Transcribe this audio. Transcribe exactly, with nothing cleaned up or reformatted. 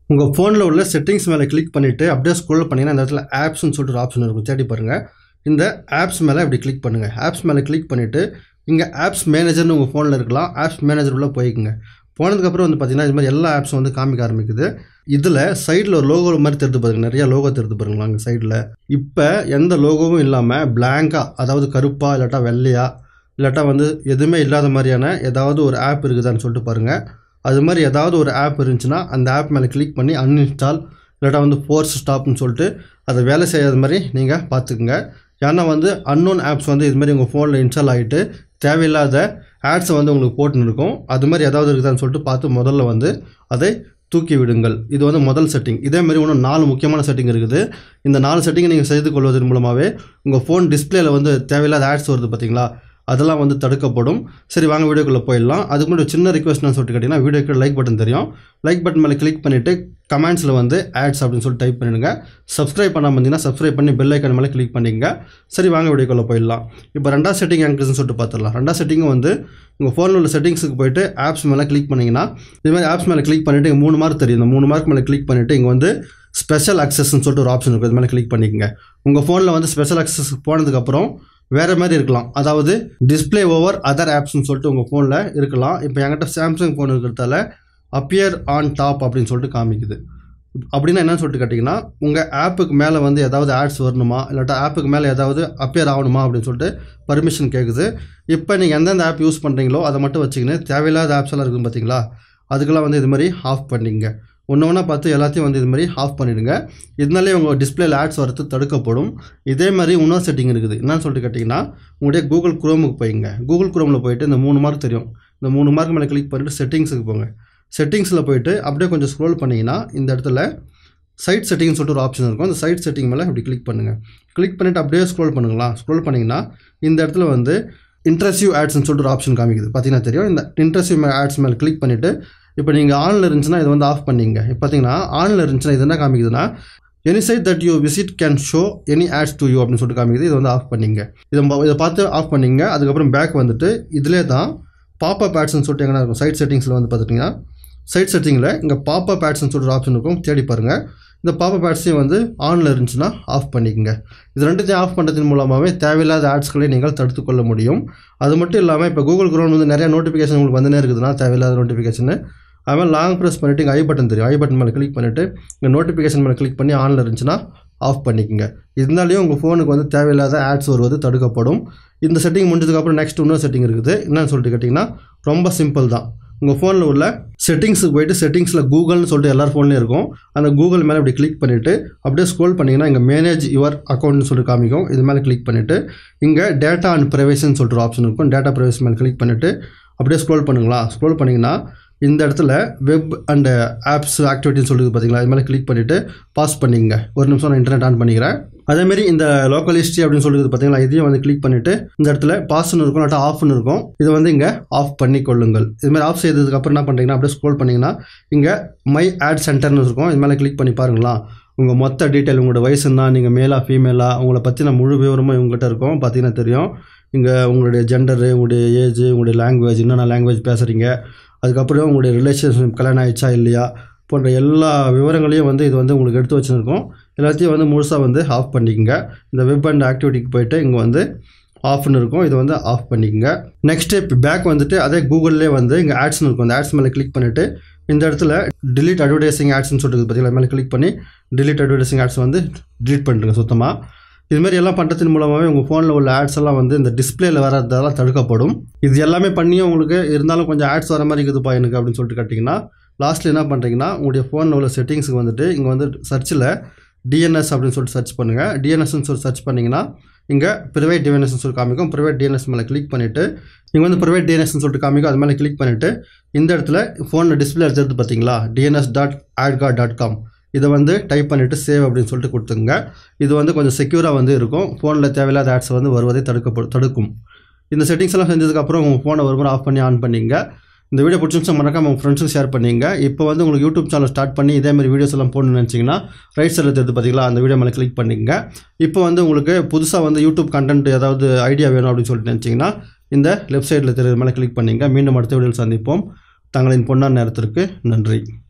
உங்கள் ஃபோனில் உள்ள செட்டிங்ஸ் மேலே கிளிக் பண்ணிவிட்டு அப்படியே ஸ்க்ரோல் பண்ணிங்கன்னா இந்த இடத்துல ஆப்ஸ்ன்னு சொல்லிட்டு ஒரு ஆப்ஷன் இருக்கும், தேடி பாருங்கள். இந்த ஆப்ஸ் மேலே இப்படி கிளிக் பண்ணுங்கள். ஆப்ஸ் மேலே கிளிக் பண்ணிவிட்டு இங்கே ஆப்ஸ் மேனேஜர்னு உங்கள் ஃபோனில் இருக்கலாம். ஆப்ஸ் மேனேஜர் உள்ள போய்க்குங்க. போனதுக்கப்புறம் வந்து பார்த்திங்கன்னா இது மாதிரி எல்லா ஆப்ஸும் வந்து காமிக்க ஆரம்பிக்குது. இதில் சைடில் ஒரு லோகோ மாதிரி தெரிந்து பாருங்க, நிறையா லோகோ தெரிந்து பாருங்களா அங்கே சைடில். இப்போ எந்த லோகோவும் இல்லாமல் பிளாங்காக, அதாவது கருப்பாக இல்லாட்டா வெள்ளையா இல்லாட்டா வந்து எதுவுமே இல்லாத மாதிரியான ஏதாவது ஒரு ஆப் இருக்குதான்னு சொல்லிட்டு பாருங்கள். அது மாதிரி ஏதாவது ஒரு ஆப் இருந்துச்சுன்னா அந்த ஆப் மேலே கிளிக் பண்ணி அன்இன்ஸ்டால் இல்லாட்டா வந்து ஃபோர்ஸ் ஸ்டாப்னு சொல்லிட்டு அதை வேலை செய்யாத மாதிரி நீங்கள் பார்த்துக்குங்க. ஏன்னா வந்து அன்னோன் ஆப்ஸ் வந்து இது மாதிரி உங்கள் ஃபோனில் இன்ஸ்டால் ஆகிட்டு தேவையில்லாத ஆட்ஸை வந்து உங்களுக்கு போட்டுன்னு இருக்கும். அது மாதிரி ஏதாவது இருக்குதான்னு சொல்லிட்டு பார்த்து முதல்ல வந்து அதை தூக்கி விடுங்கள். இது வந்து முதல் செட்டிங். இதே மாதிரி இன்னும் நாலு முக்கியமான செட்டிங் இருக்குது. இந்த நாலு செட்டிங்கை நீங்கள் செய்து கொள்வதன் மூலமாகவே உங்கள் ஃபோன் டிஸ்பிளேயில் வந்து தேவையில்லாத ஆட்ஸ் வருது பார்த்தீங்களா, அதெல்லாம் வந்து தடுக்கப்படும். சரி, வாங்க வீடியோக்குள்ளே போயிடலாம். அதுக்கு முன்னாடி சின்ன ரிக்வெஸ்ட் நான் சொல்லிட்டு கேட்டிங்கன்னா, வீடியோக்கு லைக் பட்டன் தெரியும், லைக் பட்டன் மேலே கிளிக் பண்ணிவிட்டு கமெண்ட்ஸில் வந்து ஆட்ஸ் அப்படின்னு சொல்லிட்டு டைப் பண்ணிடுங்க. சப்ஸ்கிரைப் பண்ணாமல் இருந்தீங்கன்னா சப்ஸ்கிரைப் பண்ணி பெல் ஐக்கன் மேலே கிளிக் பண்ணிங்க. சரி, வாங்க வீடியோக்குள்ளே போயிடலாம். இப்போ ரெண்டாவது செட்டிங் எங்கன்னு சொல்லிட்டு பார்த்துடலாம். ரெண்டாவது செட்டிங்கும் வந்து உங்கள் ஃபோனில் உள்ள செட்டிங்ஸுக்கு போய்ட்டு ஆப்ஸ் மேலே கிளிக் பண்ணிங்கன்னா இது மாதிரி ஆப்ஸ் மேலே கிளிக் பண்ணிவிட்டு இங்கே மூணு மார்க் தெரியும். இந்த மூணு மார்க் மேலே கிளிக் பண்ணிவிட்டு இங்கே வந்து ஸ்பெஷல் அக்சஸ்ன்னு சொல்லிட்டு ஒரு ஆப்ஷன் இருக்குது, இது மேலே கிளிக் பண்ணிக்கங்க. உங்கள் ஃபோனில் வந்து ஸ்பெஷல் அக்சஸ் போனதுக்கப்புறம் வேறு மாதிரி இருக்கலாம், அதாவது டிஸ்பிளே ஓவர் அதர் ஆப்ஸ்ன்னு சொல்லிட்டு உங்கள் ஃபோனில் இருக்கலாம். இப்போ என்கிட்ட சாம்சங் ஃபோன் இருக்கிறதால அப்பியர் ஆன் டாப் அப்படின்னு சொல்லிட்டு காமிக்குது. அப்படின்னா என்னன்னு சொல்லிட்டு கேட்டிங்கன்னா, உங்கள் ஆப்புக்கு மேலே வந்து ஏதாவது ஆட்ஸ் வரணுமா இல்லாட்டா ஆப்புக்கு மேலே ஏதாவது அப்பியர் ஆகணுமா அப்படின்னு சொல்லிட்டு பர்மிஷன் கேட்குது. இப்போ நீங்கள் எந்தெந்த ஆப் யூஸ் பண்ணுறீங்களோ அதை மட்டும் வச்சுக்கின்னு தேவையில்லாத ஆப்ஸ் எல்லாம் இருக்குது பார்த்தீங்களா, அதுக்கெல்லாம் வந்து இது மாதிரி ஆஃப் பண்ணிங்க. ஒன்று ஒன்றா பார்த்து எல்லாத்தையும் வந்து இது மாதிரி ஆஃப் பண்ணிவிடுங்க. இதனாலே உங்கள் டிஸ்பிளேல ஆட்ஸ் வரது தடுக்கப்படும். இதே மாதிரி இன்னொரு செட்டிங் இருக்குது. என்னன்னு சொல்லிட்டு கேட்டிங்கன்னா, உங்களுடைய கூகுள் குரோமுக்கு போய்ங்க. கூகுள் குரோமில் போய்ட்டு இந்த மூணு மார்க் தெரியும், இந்த மூணு மார்க் மேலே கிளிக் பண்ணிவிட்டு செட்டிங்ஸுக்கு போங்க. செட்டிங்ஸில் போய்ட்டு அப்படியே கொஞ்சம் ஸ்க்ரோல் பண்ணிங்கன்னா இந்த இடத்துல சைட் செட்டிங்னு சொல்லிட்டு ஒரு ஆப்ஷன் இருக்கும். அந்த சைட் செட்டிங் மேலே இப்படி கிளிக் பண்ணுங்கள். கிளிக் பண்ணிவிட்டு அப்படியே ஸ்க்ரோல் பண்ணுங்களா. ஸ்க்ரோல் பண்ணிங்கன்னா இந்த இடத்துல வந்து இன்ட்ரெஸ்டிவ் ஆட்ஸ்ன்னு சொல்லிட்டு ஒரு ஆப்ஷன் காமிக்குது, பார்த்தீங்கன்னா தெரியும். இந்த இன்ட்ரெஸ்டிவ் ஆட்ஸ் மேலே கிளிக் பண்ணிவிட்டு இப்போ நீங்கள் ஆனில் இருந்துச்சுன்னா இதை வந்து ஆஃப் பண்ணிங்க. இப்போ பார்த்தீங்கன்னா ஆனில் இருந்துச்சுன்னா இது என்ன காமிக்குதுன்னா, any site that you visit can show any ads to you அப்படின்னு சொல்லிட்டு காமிக்குது. இதை வந்து ஆஃப் பண்ணிங்க. இதை இதை பார்த்து ஆஃப் பண்ணிங்க. அதுக்கப்புறம் பேக் வந்துட்டு இதிலே தான் பாப்அப் ஆட்ஸ்ன்னு சொல்லிட்டு எங்கன்னா இருக்கும். சைட் செட்டிங்ஸில் வந்து பார்த்துட்டிங்கன்னா சைட் செட்டிங்கில் இங்கே பாப்அப் ஆட்ஸ்ன்னு சொல்லிட்டு ஒரு ஆப்ஷன் இருக்கும், தேடி பாருங்கள். இந்த பாப்அப் ஆட்ஸையும் வந்து ஆனில் இருந்துச்சுன்னா ஆஃப் பண்ணிக்கங்க. இது ரெண்டுத்தையும் ஆஃப் பண்ணுறதன் மூலமாகவே தேவையில்லாத ஆட்ஸ்களை நீங்கள் தடுத்து கொள்ள முடியும். அது மட்டும் இல்லாமல் இப்போ கூகுள் குரோம் வந்து நிறையா நோட்டிஃபிகேஷன் உங்களுக்கு வந்துனே இருக்குதுன்னா தேவையில்லாத நோட்டிஃபிகேஷன், அதுமாதிரி லாங் ப்ரெஸ் பண்ணிவிட்டு இங்கே ஐ பட்டன் தெரியும், ஐ பட்டன் மேலே கிளிக் பண்ணிவிட்டு இங்கே நோட்டிஃபிகேஷன் மேலே கிளிக் பண்ணி ஆனில் இருந்துச்சுன்னா ஆஃப் பண்ணிக்கோங்க. இதனாலேயும் உங்கள் ஃபோனுக்கு வந்து தேவையில்லாத ஆட்ஸ் வருவது தடுக்கப்படும். இந்த செட்டிங் முடிஞ்சதுக்கப்புறம் நெக்ஸ்ட் இன்னொரு செட்டிங் இருக்குது. என்னன்னு சொல்லிட்டு கேட்டிங்கன்னா, ரொம்ப சிம்பிள் தான். உங்கள் ஃபோனில் உள்ள செட்டிங்ஸுக்கு போய்ட்டு செட்டிங்ஸில் கூகுள்னு சொல்லிட்டு எல்லார் ஃபோன்லேயும் இருக்கும். அந்த கூகுள் மேலே இப்படி கிளிக் பண்ணிவிட்டு அப்படியே ஸ்க்ரோல் பண்ணிங்கன்னா இங்கே மேனேஜ் யுவர் அக்கௌண்ட்னு சொல்லிட்டு காமிக்கும். இது மேலே கிளிக் பண்ணிவிட்டு இங்கே டேட்டா அண்ட் ப்ரைவசின்னு சொல்லிட்டு ஒரு ஆப்ஷன் இருக்கும். டேட்டா ப்ரைவசி மேலே கிளிக் பண்ணிவிட்டு அப்படியே ஸ்க்ரோல் பண்ணுங்களா. ஸ்க்ரோல் பண்ணிங்கன்னா இந்த இடத்துல வெப் அண்ட் ஆப்ஸ் ஆக்டிவிட்டின்னு சொல்லிட்டு பார்த்தீங்களா, இது மேலே கிளிக் பண்ணிவிட்டு பாஸ் பண்ணிங்க. ஒரு நிமிஷம் நான் இன்டர்நெட் ஆன் பண்ணிக்கிறேன். அதேமாரி இந்த லோக்கல் ஹிஸ்ட்ரி அப்படின்னு சொல்லிட்டு பார்த்தீங்களா, இதையும் வந்து கிளிக் பண்ணிவிட்டு இந்த இடத்துல பாஸ்ன்னு இருக்கும் இல்லாட்டா ஆஃப்னு இருக்கும், இதை வந்து இங்கே ஆஃப் பண்ணி கொள்ளுங்கள். இதுமாதிரி ஆஃப் செய்ததுக்கப்புறம் என்ன பண்ணுறீங்கன்னா அப்படியே ஸ்க்ரோல் பண்ணிங்கன்னா இங்கே மை ஆட் சென்டர்னு இருக்கும். இது மேலே கிளிக் பண்ணி பாருங்களா, உங்கள் மொத்த டீட்டெயில், உங்களோட வயசுன்னா நீங்கள் மேலா ஃபீமேலா உங்களை பற்றின முழு விவரமும் இவங்ககிட்ட இருக்கும், பார்த்தீங்கன்னா தெரியும். இங்கே உங்களுடைய ஜெண்டரு, உங்களுடைய ஏஜ், உங்களுடைய லாங்குவேஜ், என்னென்ன லாங்குவேஜ் பேசுகிறீங்க, அதுக்கப்புறம் உங்களுடைய ரிலேஷன்ஷிப் கல்யாணம் ஆயிடுச்சா இல்லையா போன்ற எல்லா விவரங்களையும் வந்து இது வந்து உங்களுக்கு எடுத்து வச்சுருக்கோம். எல்லாத்தையும் வந்து முழுசாக வந்து ஆஃப் பண்ணிக்கோங்க. இந்த வெப் அண்ட் ஆக்டிவிட்டிக்கு போய்ட்டு இங்கே வந்து ஆஃப்னு இருக்கும், இதை வந்து ஆஃப் பண்ணிக்கோங்க. நெக்ஸ்ட் இப்போ பேக் வந்துட்டு அதே கூகுள்லேயே வந்து இங்கே ஆட்ஸ்னு இருக்கும். அந்த ஆட்ஸ் மேலே கிளிக் பண்ணிவிட்டு இந்த இடத்துல டிலீட் அட்வர்டைசிங் ஆட்ஸ்ன்னு சொல்லிட்டு பார்த்தீங்களா, மேலே கிளிக் பண்ணி டிலீட் அட்வர்டைசிங் ஆட்ஸ் வந்து டிலீட் பண்ணிட்டுருங்க சுத்தமாக. இதுமாதிரி எல்லாம் பண்ணுறதன் மூலமாகவே உங்கள் ஃபோனில் உள்ள ஆட்ஸ் எல்லாம் வந்து இந்த டிஸ்பிளேல வரதெல்லாம் தடுக்கப்படும். இது எல்லாமே பண்ணியும் உங்களுக்கு இருந்தாலும் கொஞ்சம் ஆட்ஸ் வர மாதிரி இருக்குதுப்பா எனக்கு அப்படின்னு சொல்லிட்டு கேட்டிங்கன்னா, லாஸ்ட்டில் என்ன பண்ணுறீங்கன்னா உங்களுடைய ஃபோனில் உள்ள செட்டிங்ஸுக்கு வந்துட்டு இங்கே வந்து சர்ச்சில் டிஎன்எஸ் அப்படின்னு சொல்லிட்டு சர்ச் பண்ணுங்கள். டிஎன்எஸ்ன்னு சொல்லி சர்ச் பண்ணிங்கன்னா இங்கே ப்ரைவேட் டிஎன்எஸ்ன்னு சொல்லி காமிக்கும். ப்ரைவேட் டிஎன்எஸ் மேலே கிளிக் பண்ணிவிட்டு இங்கே வந்து ப்ரைவேட் டிஎன்எஸ்ன்னு சொல்லிட்டு காமிக்கும். அது மேலே கிளிக் பண்ணிவிட்டு இந்த இடத்துல ஃபோனில் டிஸ்பிளே எடுத்து பார்த்தீங்களா, டிஎன்எஸ் டாட் ஆட்கா டாட் காம், இதை வந்து டைப் பண்ணிவிட்டு சேவ் அப்படின்னு சொல்லிட்டு கொடுத்துங்க. இது வந்து கொஞ்சம் செக்யூராக வந்து இருக்கும். ஃபோனில் தேவையில்லாத ஆட்ஸ் வந்து வருவதை தடுக்கப்படும் தடுக்கும். இந்த செட்டிங்ஸ் எல்லாம் செஞ்சதுக்கப்புறம் உங்கள் ஃபோனை ஒரு முறை ஆஃப் பண்ணி ஆன் பண்ணிங்க. இந்த வீடியோ பிடிச்சிருந்துச்சா மறக்காம உங்கள் ஃப்ரெண்ட்ஸுக்கு ஷேர் பண்ணிங்க. இப்போ வந்து உங்களுக்கு யூடியூப் சேனல் ஸ்டார்ட் பண்ணி இதேமாதிரி வீடியோஸ் எல்லாம் போடணும்னு நினச்சிங்கன்னா ரைட் சைடில் தெரிஞ்சு பார்த்தீங்களா, அந்த வீடியோ மேலே கிளிக் பண்ணிங்க. இப்போ வந்து உங்களுக்கு புதுசாக வந்து யூடியூப் கண்டென்ட் ஏதாவது ஐடியா வேணும் அப்படின்னு சொல்லிட்டு நினச்சிங்கன்னா இந்த லெஃப்ட் சைடில் தெரியுற மேலே கிளிக் பண்ணிங்க. மீண்டும் அடுத்த வீடியோவில் சந்திப்போம். தங்களின் பொன்னான நேரத்திற்கு நன்றி.